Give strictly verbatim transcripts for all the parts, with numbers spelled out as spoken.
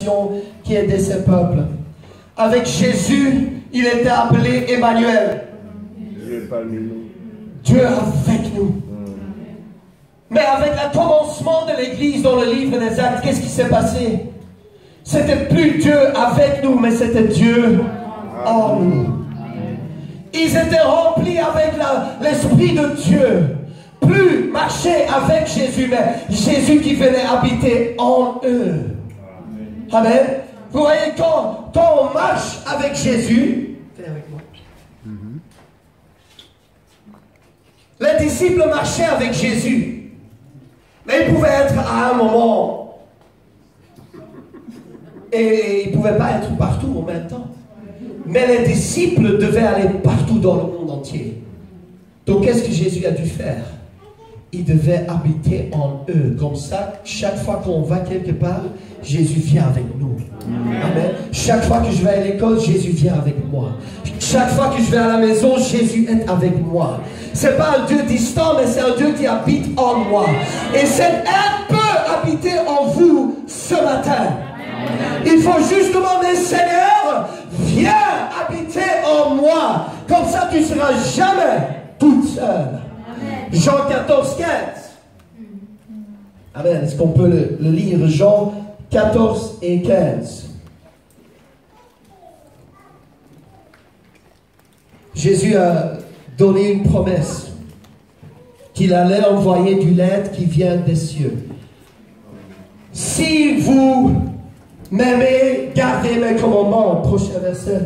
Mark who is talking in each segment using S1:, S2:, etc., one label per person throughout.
S1: qui aidait ses peuples. Avec Jésus, il était appelé Emmanuel.
S2: Dieu parmi nous.
S1: Dieu avec nous. Mais avec le commencement de l'Église dans le livre des Actes, qu'est-ce qui s'est passé? C'était plus Dieu avec nous, mais c'était Dieu en nous. Ils étaient remplis avec l'Esprit de Dieu. Plus marcher avec Jésus, mais Jésus qui venait habiter en eux. Amen. Vous voyez, quand, quand on marche avec Jésus, fais avec moi. Mm-hmm. Les disciples marchaient avec Jésus, mais ils pouvaient être à un moment, et ils ne pouvaient pas être partout en même temps. Mais les disciples devaient aller partout dans le monde entier. Donc qu'est-ce que Jésus a dû faire? Il devait habiter en eux. Comme ça, chaque fois qu'on va quelque part, Jésus vient avec nous. Amen. Chaque fois que je vais à l'école, Jésus vient avec moi. Chaque fois que je vais à la maison, Jésus est avec moi. Ce n'est pas un Dieu distant, mais c'est un Dieu qui habite en moi. Et cette aide peut habiter en vous ce matin. Il faut juste demander, Seigneur, viens habiter en moi. Comme ça, tu ne seras jamais toute seule. Jean quatorze, quinze. Amen. Est-ce qu'on peut le, le lire? Jean quatorze et quinze. Jésus a donné une promesse qu'il allait envoyer du lait qui vient des cieux. Si vous m'aimez, gardez mes commandements. Prochain verset.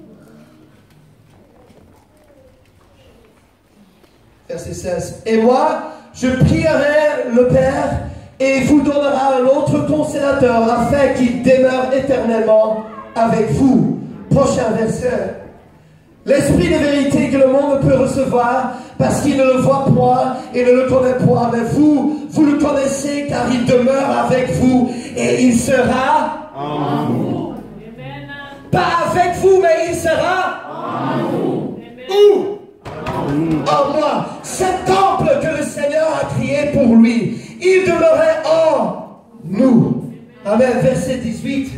S1: Verset seize. Et moi, je prierai le Père et il vous donnera un autre consolateur afin qu'il demeure éternellement avec vous. Prochain verset. L'esprit de vérité que le monde peut recevoir parce qu'il ne le voit point et ne le connaît point. Mais vous, vous le connaissez car il demeure avec vous et il sera en vous. Pas avec vous, mais il sera en vous. Où? En moi. Cet temple que le Seigneur a créé pour lui, il demeurait en nous. Amen. Verset dix-huit.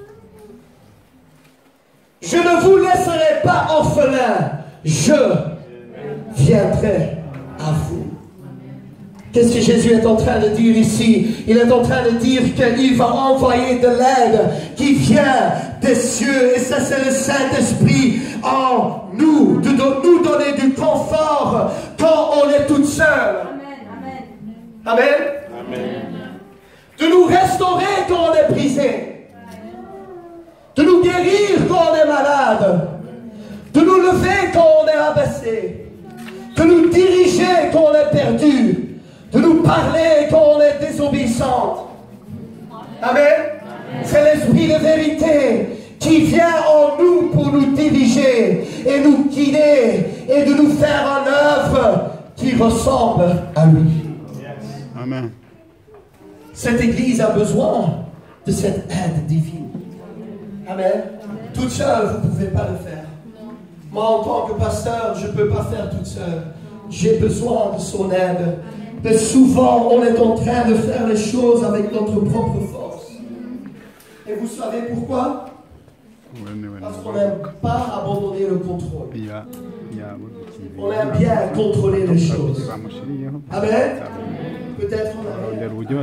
S1: Je ne vous laisserai pas orphelins, je viendrai à vous. Qu'est-ce que Jésus est en train de dire ici? Il est en train de dire qu'il va envoyer de l'aide qui vient des cieux. Et ça, c'est le Saint-Esprit en nous, de nous donner du confort quand on est toute seule. Amen. Amen. Amen. De nous restaurer quand on est brisé. De nous guérir quand on est malade. De nous lever quand on est abaissé. De nous diriger quand on est perdu. De nous parler quand on est désobéissante. Amen. C'est l'esprit de vérité qui vient en nous pour nous diriger et nous guider et de nous faire une œuvre qui ressemble à lui.
S3: Amen.
S1: Cette église a besoin de cette aide divine. Amen. Toute seule, vous ne pouvez pas le faire. Moi, en tant que pasteur, je ne peux pas faire toute seule. J'ai besoin de son aide. Mais souvent, on est en train de faire les choses avec notre propre force. Et vous savez pourquoi? Parce qu'on n'aime pas abandonner le contrôle. On aime bien contrôler les choses. Amen. Peut-être on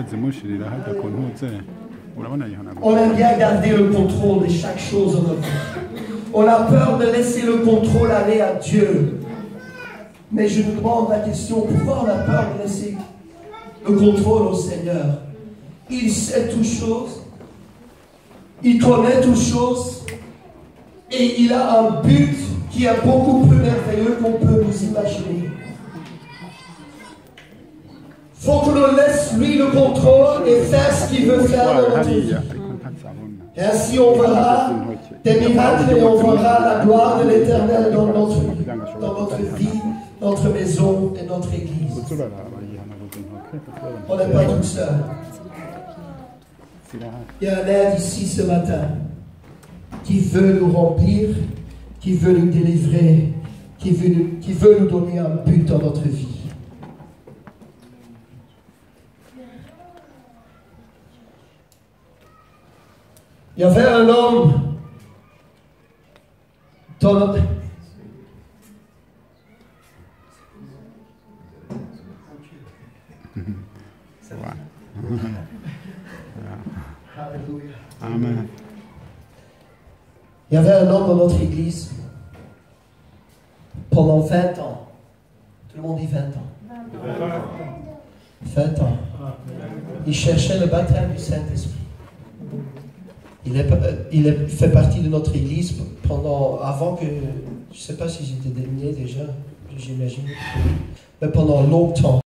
S1: aime. On aime bien garder le contrôle de chaque chose dans notre vie. On a peur de laisser le contrôle aller à Dieu. Mais je me demande la question, pourquoi on a peur de laisser le contrôle au Seigneur? Il sait toutes choses, il connaît toutes choses, et il a un but qui est beaucoup plus merveilleux qu'on peut nous imaginer. Il faut que nous laisse lui le contrôle et faire ce qu'il veut faire dans notre vie. Et ainsi on verra des miracles et on verra la gloire de l'Éternel dans notre, dans notre vie, notre maison et notre église. On n'est pas tout seul. Il y a un aide ici ce matin qui veut nous remplir, qui veut nous délivrer, qui veut nous, qui veut nous donner un but dans notre vie. Il y avait un homme dans notre... Alléluia.
S3: Amen.
S1: Il y avait un homme dans notre église pendant vingt ans. Tout le monde dit vingt ans. vingt ans. Il cherchait le baptême du Saint-Esprit. Il, est, il est, fait partie de notre église pendant, avant que, je ne sais pas si j'étais né déjà, j'imagine, mais pendant longtemps.